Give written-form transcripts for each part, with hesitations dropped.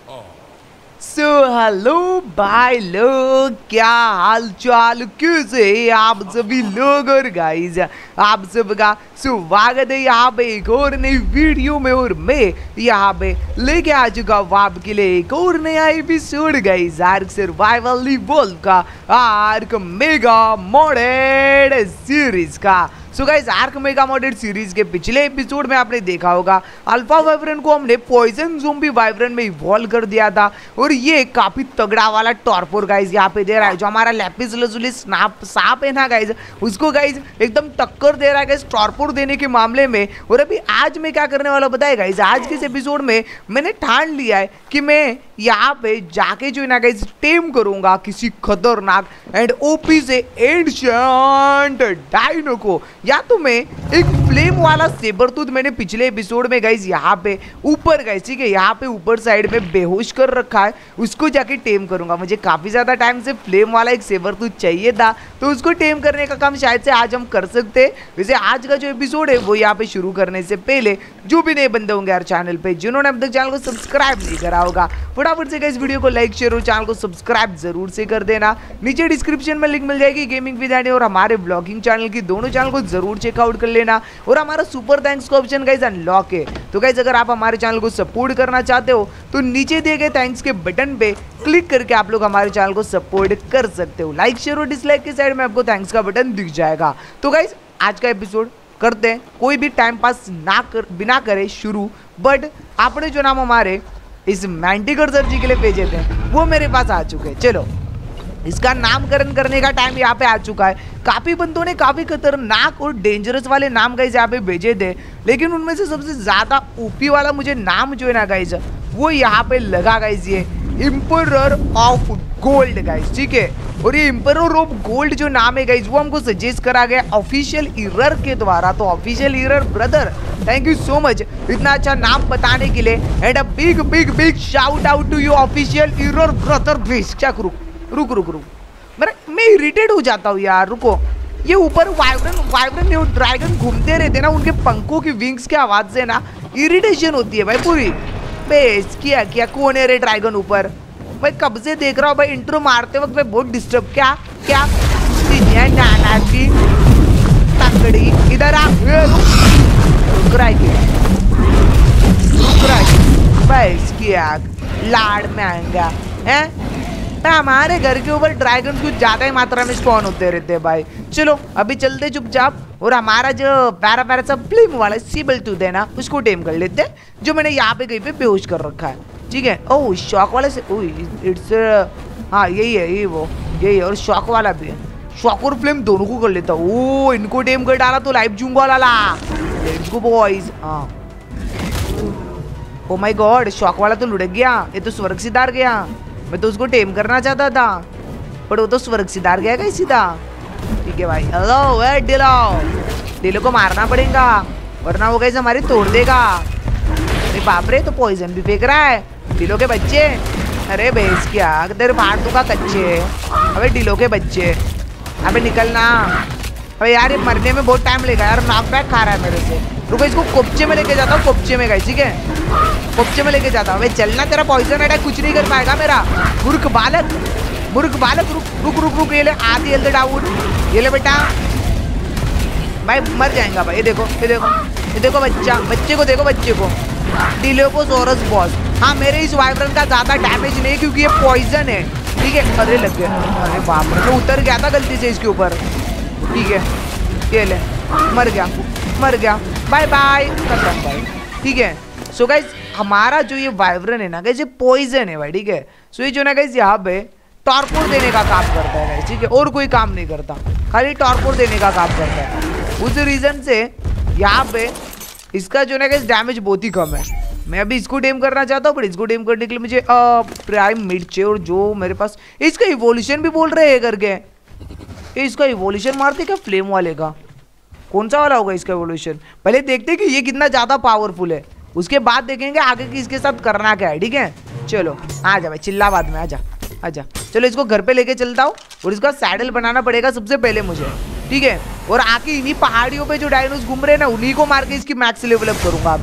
Hello भाई लोग, क्या हाल चाल, कैसे हैं आप सभी लोग। और गाइस आप सबका स्वागत है यहाँ पे एक और नई वीडियो में। और मैं यहाँ पे लेके आ चुका हूँ आपके लिए एक और नया episode guys, ark survival evolve का आर्क मेगा मॉडेड सीरीज का। So guys ark mega modded series के पिछले एपिसोड में आपने देखा होगा अल्फा वाइब्रेन को हमने पॉइजन ज़ोंबी वाइब्रेन में इवॉल्व कर दिया था। और ये काफी तगड़ा वाला टॉर्पोर गाइस यहाँ पे दे रहा है, जो हमारा लैपिस लजुली सांप है ना गाइस, उसको गाइस एकदम टक्कर दे रहा है गाइस टॉर्पोर देने के मामले में। और अभी आज मैं क्या करने वाला बताया गाइस, आज के इस एपिसोड में मैंने ठान लिया है कि मैं यहाँ पे जाके जो है ना गाइस टेम करूंगा किसी खतरनाक एंड ओपी से एंशिएंट डायनो को। या तो मैं एक फ्लेम वाला सेबर टूथ मैंने पिछले एपिसोड में गाइस यहाँ पे ऊपर गाइस, ठीक है, यहाँ पे ऊपर साइड में बेहोश कर रखा है, उसको जाके टेम करूंगा। मुझे काफी ज्यादा टाइम से फ्लेम वाला एक सेबर टूथ चाहिए था, तो उसको टेम करने का काम शायद से आज हम कर सकते हैं। वैसे आज का जो एपिसोड है वो यहाँ पे शुरू करने से पहले जो भी नए बंदे होंगे यार चैनल पे, जिन्होंने अब तक चैनल को सब्सक्राइब नहीं करा होगा, फटाफट से इस वीडियो को लाइक शेयर और चैनल को सब्सक्राइब जरूर से कर देना। नीचे डिस्क्रिप्शन में लिंक मिल जाएगी गेमिंग विद एंडी और हमारे ब्लॉगिंग चैनल की, दोनों चैनल को जरूर चेकआउट कर लेना। और हमारा सुपर थैंक्स का ऑप्शन गाइस अनलॉक है, तो गाइस अगर आप हमारे चैनल को सपोर्ट करना चाहते हो तो नीचे दिए गए थैंक्स के बटन पे क्लिक करके आप लोग हमारे चैनल को सपोर्ट कर सकते हो। लाइक शेयर और डिसलाइक की साइड में आपको थैंक्स का बटन दिख जाएगा। तो गाइस आज का एपिसोड करते हैं, कोई भी टाइम पास बिना करे शुरू। बट आपने जो नाम हमारे इस मैंटिकर सर जी के लिए भेजे थे वो मेरे पास आ चुके हैं। चलो इसका नामकरण करने का टाइम यहाँ पे आ चुका है। काफी बंदों ने काफी खतरनाक और डेंजरस वाले नाम गाइस यहाँ पे भेजे थे, लेकिन उनमें से सबसे ज्यादा ओपी वाला मुझे नाम जो है ना गाइस वो यहाँ पे लगा गाइस, ये एम्परर ऑफ गोल्ड गाइस, ठीक है। और ये एम्परर ऑफ गोल्ड जो नाम है गाइस वो हमको सजेस्ट करा गया ऑफिशियल इरर के द्वारा। तो official error brother, thank you so much इतना अच्छा नाम बताने के लिए। And a big big big shout out to you official error brother. Please क्या करूँ, रुक मैं इरिटेट हो जाता हूँ यार। रुको, ये ऊपर वाइब्रेन ड्रैगन घूमते रहते ना, उनके पंखों की विंग्स की आवाज से ना इरिटेशन होती है भाई पूरी। बेस क्या कौन है रे ड्रैगन ऊपर भाई, कब से देख रहा हूँ भाई, इंट्रो मारते वक्त भाई बहुत डिस्टर्ब। क्या नाना की तकड़ी इधर आ, रुक रहा लाड़ महंगा है। हमारे घर के ऊपर ड्रैगन कुछ ज्यादा ही मात्रा में स्पॉन होते रहते हैं भाई। चलो अभी चलते चुपचाप और हमारा जो प्यारा प्यारा सा फ्लेम वाला सीबल टूथ है ना उसको टेम कर लेते हैं, जो मैंने यहाँ पे कहीं पे बेहोश कर रखा है, ठीक है। ओह शॉक वाले से, इट्स हाँ यही है, यही है। और शॉक वाला भी है, शॉक और फ्लेम दोनों को कर लेता हूँ। ओ इनको टेम कर डाला तो लाइफ जूंगा लाला, लेट्स गो बॉयज। हाँ ओ माय गॉड, शॉक वाला तो लुढ़क गया, ये तो स्वर्ग सिधार गया। मैं तो उसको टेम करना चाहता था पर वो तो स्वर्ग सिधार गया कहीं सीधा, ठीक है भाई। हेलो डिलो को मारना पड़ेगा वरना वो कैसे हमारी तोड़ देगा। अरे बाप रे, तो पॉइजन भी फेंक रहा है डिलो के बच्चे। अरे बेस क्या तेरे मार दूंगा कच्चे। अबे डिलो के बच्चे, अबे निकलना। अबे यार ये मरने में बहुत टाइम लेगा यार, नॉक बैक खा रहा है मेरे से। रुको इसको कोपचे में लेके जाता हूँ, कोपचे में गए, ठीक है, कोपचे में लेके जाता हूँ। भाई चलना, तेरा पॉइजन अटैक कुछ नहीं कर पाएगा मेरा। मूर्ख बालक, रुक, ये ले आधी हेल्थ डाउन, ये ले बेटा। भाई मर जाएगा भाई, ये देखो बच्चे को देखो, बच्चे को डिलोकोसोरस बॉस। हाँ मेरे इस वाइब्रेन का ज्यादा डैमेज नहीं क्योंकि ये पॉइजन है, ठीक है। अरे लग गया, अरे बाप रे, मैं उतर गया था गलती से इसके ऊपर, ठीक है। ये ले, मर गया, बाय बाय, खत्म भाई, ठीक है। सो गाइस हमारा जो ये वाइब्रेन है ना गाइस ये पॉइजन है भाई, ठीक है। सो ये जो ना गाइस यहाँ पे टॉर्पोर देने का काम करता है गाइस, ठीक है, और कोई काम नहीं करता, खाली टॉर्पोर देने का काम करता है। उस रीजन से यहाँ पे इसका जो ना गाइस डैमेज बहुत ही कम है। मैं अभी इसको टेम करना चाहता हूँ पर इसको टेम करने के लिए मुझे प्राइम मिड चाहिए। और जो मेरे पास इसका इवोल्यूशन भी बोल रहे हैं करके, इसका इवोल्यूशन मारते क्या फ्लेम वाले का, कौन सा वाला होगा इसका इवोल्यूशन। पहले देखते हैं कि ये कितना ज्यादा पावरफुल है, उसके बाद देखेंगे आगे की इसके साथ करना क्या है, ठीक है। चलो आ जा भाई, चिल्ला बाद में, आजा। चलो इसको घर पे लेके चलता हूँ और इसका सैडल बनाना पड़ेगा सबसे पहले मुझे, ठीक है। और आके इन्हीं पहाड़ियों पे जो डायनोस घूम रहे हैं ना उन्हीं को मार के इसकी मैक्स लेवल अप करूंगा मैं।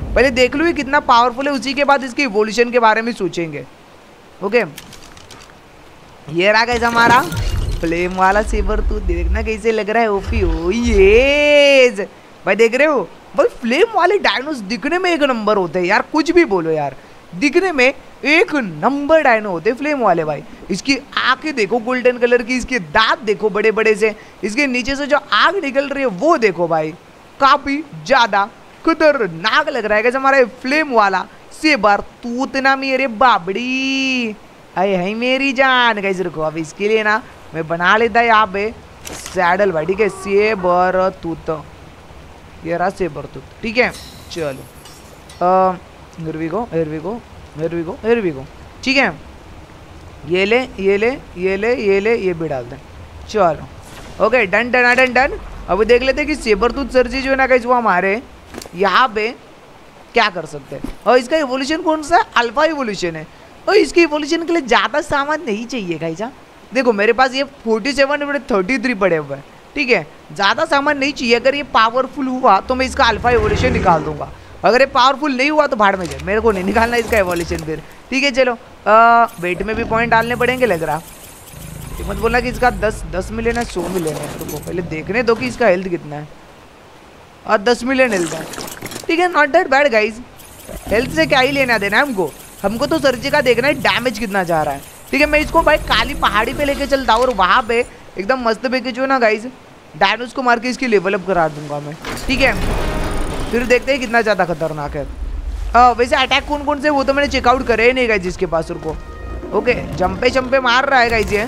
पहले देख लो ये कितना पावरफुल है, उसी के बाद इसके इवोल्यूशन के बारे में सोचेंगे। ओके, ये रहा गाइस हमारा फ्लेम वाला सेबर टूथ। देखना कैसे लग रहा है ओपी। ओ ये भाई देख रहे हो भाई, फ्लेम वाले डायनोस दिखने में एक नंबर होते हैं यार, कुछ भी बोलो यार, दिखने में एक नंबर डायनो होते हैं फ्लेम वाले भाई। इसकी आंखें देखो गोल्डन कलर की, इसके दांत देखो बड़े बड़े से, इसके नीचे से जो आग निकल रही है वो देखो भाई, काफी ज्यादा खतरनाक लग रहा है गाइस हमारा फ्लेम वाला सेबर टूथ ना मेरे बाबड़ी। अरे है मेरी जान गाइस, रुको अब इसके लिए ना मैं बना लेता है यहाँ पे सैडल भाई, ठीक है, सेबर टूथ, ये रहा सेबर टूथ, ठीक है। चलो here we go, here we go, here we go, here we go, ठीक है। ये ले ये ले ये ले ये ले, ये भी डाल दें। चलो okay, done done done done. अब देख लेते हैं कि सेबर टूथ सर्जी जो है ना गाइस वो हमारे यहाँ पे क्या कर सकते हैं। और इसका इवोल्यूशन कौन सा है? अल्फा इवोल्यूशन है। और इसके इवोल्यूशन के लिए ज़्यादा सामान नहीं चाहिए गाइस। देखो मेरे पास ये 47 33 पड़े हुए हैं, ठीक है, ज़्यादा सामान नहीं चाहिए। अगर ये पावरफुल हुआ तो मैं इसका अल्फा इवोल्यूशन निकाल दूंगा, अगर ये पावरफुल नहीं हुआ तो भाड़ में जाए, मेरे को नहीं निकालना इसका इवोल्यूशन फिर, ठीक है। चलो वेट में भी पॉइंट डालने पड़ेंगे लग रहा। मत बोलना कि इसका 10 मिलियन है 100 मिलियन है, तो पहले देखने दो कि इसका हेल्थ कितना है। और 10 मिलियन हेल्थ है, ठीक है, not that bad guys. Health से क्या ही लेना देना है हमको, हमको तो सर्जी का देखना है डैमेज कितना जा रहा है, ठीक है। मैं इसको भाई काली पहाड़ी पे लेके चलता हूँ और वहाँ पे एकदम मस्त बेके जो है ना गाइज डायनोस को मार के इसकी लेवल अप करा दूंगा मैं, ठीक है। फिर देखते हैं कितना ज़्यादा खतरनाक है। वैसे अटैक कौन कौन से वो तो मैंने चेकआउट करे ही नहीं गाइज जिसके पास, रुको। ओके, जंपे चंपे मार रहा है गाइज ये।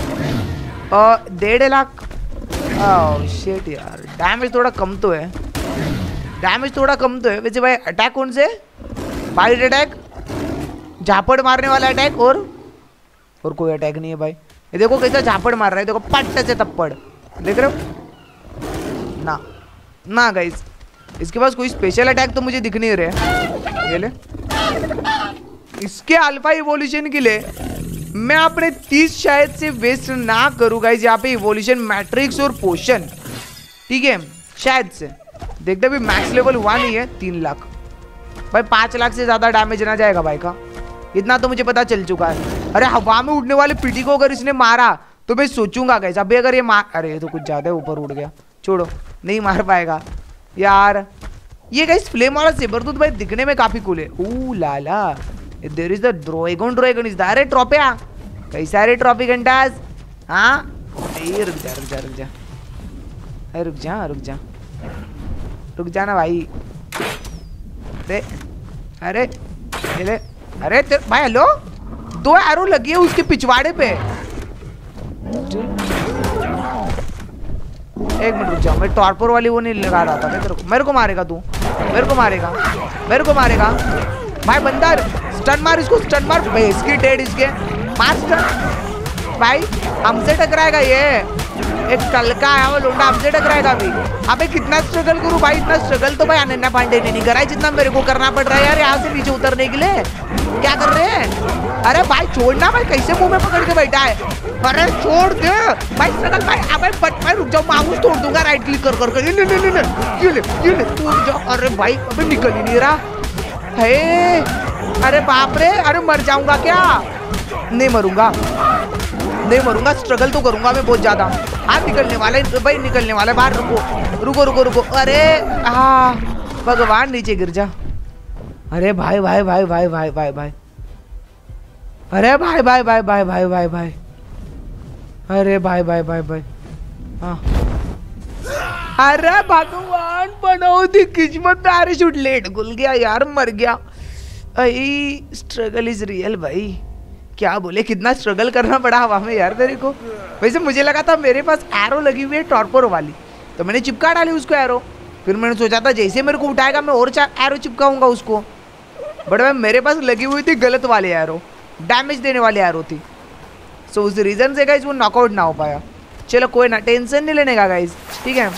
1.5 लाख शिट यार, डैमेज थोड़ा कम तो है, डैमेज थोड़ा कम तो है। वैसे भाई अटैक कौन से? फाइट अटैक, झापड़ मारने वाला अटैक, और कोई अटैक नहीं है भाई। ये देखो कैसा झापड़ मार रहा है, देखो पट्ट से थप्पड़, देख रहे हो ना? ना गाइज, इसके पास कोई स्पेशल अटैक तो मुझे दिख नहीं रहे। ये ले, इसके अल्फा इवोल्यूशन के लिए मैं अपने 30 शायद से वेस्ट ना करूँ गाइज यहाँ पे इवोल्यूशन मैट्रिक्स और पोशन, ठीक है, शायद से। देखते भी मैक्स लेवल 1 ही है। 3 लाख भाई, 5 लाख से ज्यादा डैमेज ना जाएगा भाई का, इतना तो मुझे पता चल चुका है। अरे हवा में उड़ने वाले पीटी को अगर इसने मारा तो मैं सोचूंगा गाइस, अभी अगर ये मार, अरे ये तो कुछ ज्यादा ऊपर उड़ गया, छोड़ो, नहीं मार पाएगा यार। ये गाइस फ्लेम वाला सेबर टूथ भाई दिखने में काफी कूल है। ओ लाला, there is the dragon is that ट्रॉपिया, कैसा रे ट्रॉपी घंटास? हाँ रुक जा रुक जा रुक जा, अरे रुक जा रुक जा रुक जा ना भाई। अरे ले, अरे भाई हेलो, 2 एरो लगी है उसके पिछवाड़े पे। एक मिनट रुक जाओ, मैं टॉर्पोर वाली वो नहीं लगा रहा था। मेरे को मारेगा तू, मेरे को मारेगा, मेरे को मारेगा भाई। बंदा स्टन मार इसको, स्टन मार, इसकी डेड, इसके मार स्टन भाई। हमसे टकराएगा ये, एक टलका है वो लोंडा, हमसे टकराएगा अभी। अबे कितना स्ट्रगल करूं भाई, इतना स्ट्रगल तो भाई अनन्या पांडे ने नहीं करा है जितना मेरे को करना पड़ रहा है यार यहाँ से नीचे उतरने के लिए। क्या कर रहे हैं? अरे भाई छोड़ना भाई, कैसे मुंह में पकड़ के बैठा है? अरे छोड़ दे भाई स्ट्रगल भाई। अबे बट भाई रुक जाओ, माउस तोड़ दूंगा राइट क्लिक कर कर। ये ले तू जाओ। अरे भाई अबे निकल ही नहीं रहा है। अरे बाप रे, अरे मर जाऊंगा क्या? नहीं मरूंगा, नहीं मरूंगा, स्ट्रगल तो करूंगा मैं बहुत ज्यादा। हाँ निकलने वाला है भाई, निकलने वाला है बाहर। रुको रुको रुको रुको, अरे भगवान नीचे गिर जा। अरे भाई भाई भाई भाई भाई भाई भाई, अरे भाई भाई भाई भाई भाई भाई भाई, अरे भाई भाई भाई भाई, हाँ अरे भगवान बनाओ दी किस्मत, पैराशूट लेट खुल गया यार, मर गया। स्ट्रगल इज रियल भाई, क्या बोले, कितना स्ट्रगल करना पड़ा हवा में यार तेरे को। वैसे मुझे लगा था मेरे पास एरो लगी हुई है टॉर्पोर वाली, तो मैंने चिपका डाली उसको एरो। फिर मैंने सोचा था जैसे मेरे को उठाएगा मैं और एरो चिपकाऊंगा उसको, बट भाई मेरे पास लगी हुई थी गलत वाली एरो, डैमेज देने वाली एरो थी। सो उस रीजन से गाइस वो नॉकआउट ना हो पाया। चलो कोई ना, टेंशन नहीं लेने का गाइस, ठीक है।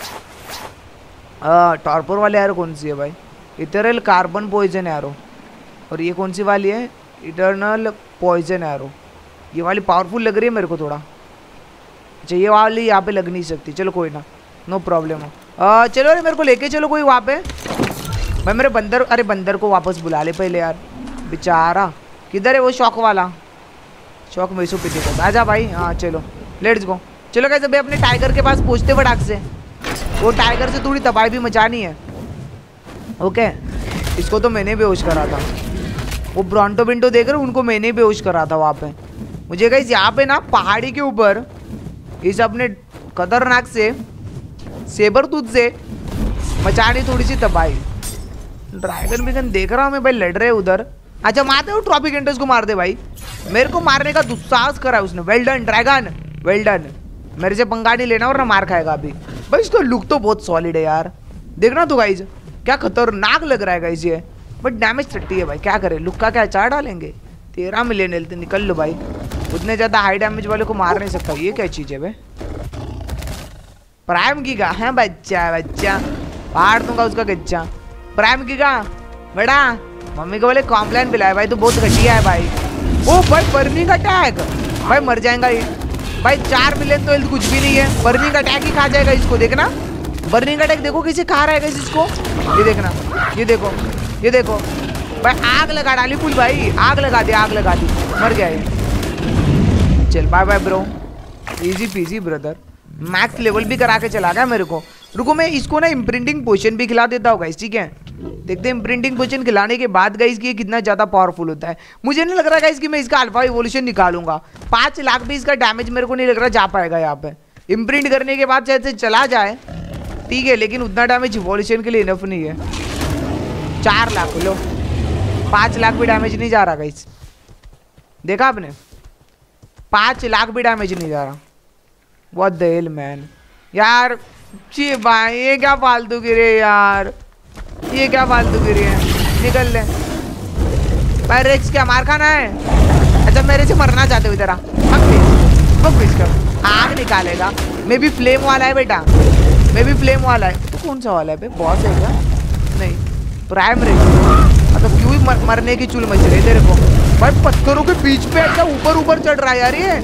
टॉर्पोर वाली एरो कौन सी है भाई? Ethereal carbon poison arrow. और ये कौन सी वाली है? Eternal poison arrow. ये वाली पावरफुल लग रही है मेरे को थोड़ा। अच्छा ये वाली यहाँ पे लग नहीं सकती, चलो कोई ना, नो प्रॉब्लम। चलो अरे मेरे को लेके चलो कोई वहाँ पे। भाई मेरे बंदर, अरे बंदर को वापस बुला ले पहले यार, बेचारा। किधर है वो शौक वाला? शौक मैसू पीछे कर, आजा भाई। हाँ चलो लेट्स गो। चलो गाइस अभी अपने टाइगर के पास पहुंचते फटाक से। वो टाइगर से थोड़ी तबाही भी मचानी है। ओके, इसको तो मैंने बेहोश करा था। वो ब्रॉन्टो बिंटो देख रहे, उनको मैंने बेहोश करा था वहाँ पे। मुझे गाइस यहाँ पे ना पहाड़ी के ऊपर इस अपने खतरनाक से सेबर टूथ से मचानी थोड़ी सी तबाही। ड्रैगन बिगन देख रहा हूँ मैं भाई, लड़ रहे उधर। अच्छा मारते हो ट्रॉपिक एंटर्स को, मार दे भाई। मेरे को मारने का दुस्साहस करा है उसने। Well done dragon, well done. मेरे से पंगा नहीं लेना और ना मार खाएगा अभी भाई। इसका लुक तो बहुत सॉलिड है यार, देखना तो गाइज क्या खतरनाक लग रहा है गाइज ये। बट डैमेज 30 है भाई, क्या करे, लुक का क्या अचार डालेंगे। 13 मिलियन हेल्थ, निकल लो भाई। उतने ज्यादा हाई डैमेज वाले को मार नहीं सकता। ये क्या चीज है भाई? प्राइम गीगा है बच्चा, बच्चा फाड़ दूंगा उसका गच्चा। प्राइम गीगा बड़ा, मम्मी को बोले कॉम्प्लेन पिलाए भाई, तो बहुत घटिया है भाई। ओ भाई बर्निंग अटैक, भाई मर जाएगा ये भाई। 4 मिलियन तो हेल्थ कुछ भी नहीं है, बर्निंग अटैक ही खा जाएगा इसको। देखना बर्निंग अटैक, देखो कैसे खा रहा है इसको। ये देखना, ये देखो, ये देखो भाई। आग लगा डाली फुल भाई, आग लगा दी, आग लगा दी, मर गया ये। चल bye bye bro, easy peasy brother. Max level भी करा के चला गया मेरे को। रुको मैं इसको ना इम्प्रिंटिंग पोशन भी खिला देता हूँ गाइस, ठीक है। देखते हैं इम्प्रिंटिंग पोशन खिलाने के बाद गाइस कि ये कितना ज्यादा पावरफुल होता है। मुझे नहीं लग रहा गाइस कि मैं इसका अल्फा इवोल्यूशन निकालूंगा। 5 लाख भी इसका डैमेज मेरे को नहीं लग रहा जा पाएगा यहाँ पे। इम्प्रिंट करने के बाद चाहे चला जाए ठीक है, लेकिन उतना डैमेज इवोल्यूशन के लिए इनफ नहीं है। 4 लाख लो, 5 लाख भी डैमेज नहीं जा रहा गाइस। देखा आपने, 5 लाख भी डैमेज नहीं जा रहा। व्हाट द हेल मैन यार। जी भाई ये क्या फालतू गिरे यार, ये क्या फालतू गिरी है। निकल ले भाई, रेक्स क्या मार खाना है? अच्छा मेरे से मरना चाहते हो इधर आ, कर आग निकालेगा। मैं भी फ्लेम वाला है बेटा, मैं भी फ्लेम वाला है। तो कौन सा वाला है बे, बॉस है क्या? नहीं प्राइम रेक्स। तो क्यों ही मरने की चूल मच रही है तेरे को भाई। पत्थरों के बीच पे ऐसा ऊपर ऊपर चढ़ रहा है यार, ये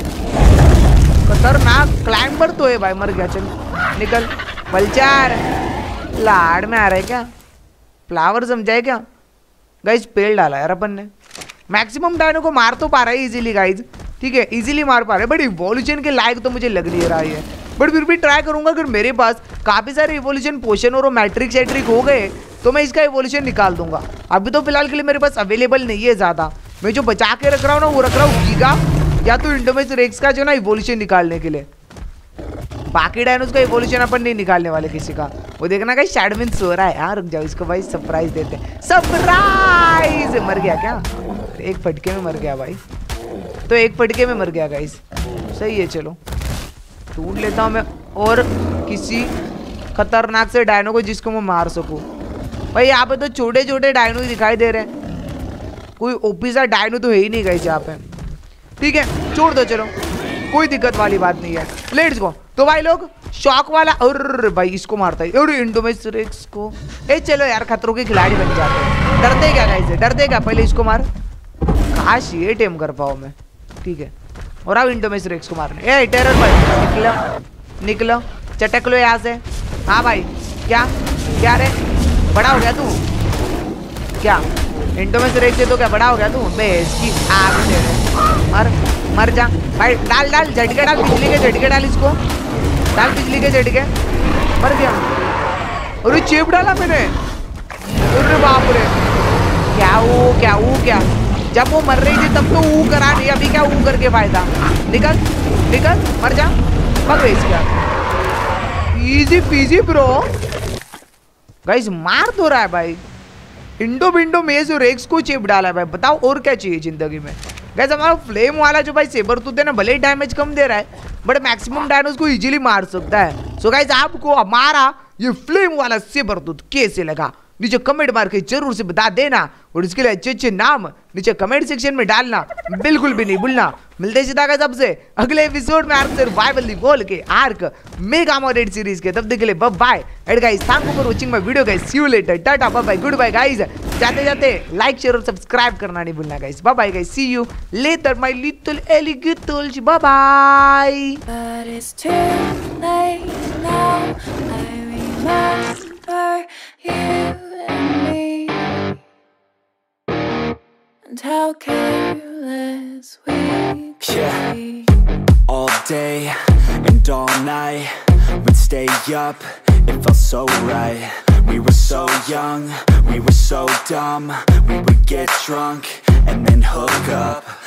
खतरनाक क्लाइंबर तो है भाई। मर गया, चल निकल। बलचार लाड़ में आ रहा है क्या? फ्लावर समझाए क्या गाइज? पेड़ डाला यार अपन ने। मैक्सिमम डायनो को मार तो पा रहा है इजीली गाइज, ठीक है, इजीली मार पा रहे हैं। बट इवोल्यूशन के लायक तो मुझे लग नहीं रहा है, बट फिर भी ट्राई करूंगा। अगर मेरे पास काफी सारे इवोल्यूशन पोशन और मैट्रिक्स एट्रिक हो गए तो मैं इसका इवोल्यूशन निकाल दूंगा। अभी तो फिलहाल के लिए मेरे पास अवेलेबल नहीं है ज्यादा। मैं जो बचा के रख रहा हूँ ना, वो रख रहा हूँ गीगा या तो इंडोमेस रेक्स का जो ना इवोल्यूशन निकालने के लिए। बाकी डायनोस का इवोल्यूशन अपन नहीं निकालने वाले किसी का। वो देखना का शैडविन सो रहा है यार, रुक जाओ इसको भाई सरप्राइज देते हैं। सरप्राइज! मर गया क्या? एक फटके में मर गया भाई, तो एक फटके में मर गया गाइस। सही है, चलो ढूंढ लेता हूँ मैं और किसी खतरनाक से डायनो को जिसको मैं मार सकूँ। भाई यहाँ पे तो छोटे छोटे डायनो ही दिखाई दे रहे हैं, कोई ओपी सा डायनो तो है ही नहीं गाइस यहाँ पे। ठीक है छोड़ दो, चलो कोई दिक्कत वाली बात नहीं है, लेट्स गो। तो भाई लोग शॉक वाला और भाई इसको मारता है और इंडोमेस रेक्स को। ए चलो यार खतरों के खिलाड़ी बन जाते हैं। डरते क्या गाइस, डरते क्या? पहले इसको मार, काश ये टेम कर पाओ मैं, ठीक है। और अब इंडोमेस रेक्स को मारने। ए टेरर भाई निकलो निकलो, चटक लो यहाँ से। हाँ भाई क्या क्या रे, बड़ा हो गया तू क्या? इंडोमेस रेक्स से तो क्या बड़ा हो गया तू? बे इसकी आग दे रहे, मर मर जा भाई। डाल डाल झटके डाल, बिजली के झटके डाल, इसको डाल बिजली के झटके। मर गया। अरे चेप डाला मैंने, अरे बाप रे। क्या वो क्या वो क्या? जब वो मर रही थी तब तो ऊ करा नहीं, अभी क्या ऊ करके फायदा? निकल निकल, मर जा। पकड़ इसका, इजी पीजी ब्रो। गाइस मार तो रहा है भाई। इंडो विंडो में जो रेक्स को चिप डाला है भाई, बताओ और क्या चाहिए जिंदगी में। गाइस हमारा फ्लेम वाला जो भाई सेबर टूथ है ना, भले ही डैमेज कम दे रहा है बट मैक्सिमम डायनोस को इजीली मार सकता है। सो गाइस आपको हमारा ये फ्लेम वाला सेबर टूथ कैसे लगा नीचे कमेंट मार के जरूर से बता देना, और इसके लिए अच्छे अच्छे नाम नीचे कमेंट सेक्शन में डालना बिल्कुल भी नहीं भूलना। मिलते सीधा का सबसे अगले एपिसोड में आर्क सर्वाइवल बोल के आर्क मेगा मॉडेड सीरीज के। तब तक के लिए bye bye and guys thank you for watching my video guys, see you later, tata bye bye, goodbye guys. जाते जाते लाइक शेयर और सब्सक्राइब करना नहीं भूलना guys. Bye bye guys, see you later my little alligators, bye bye. But it's too late now. I remember you and me. and how careless we could be. All day and all night, we'd stay up, it felt so right. We were so young, we were so dumb. We would get drunk and then hook up.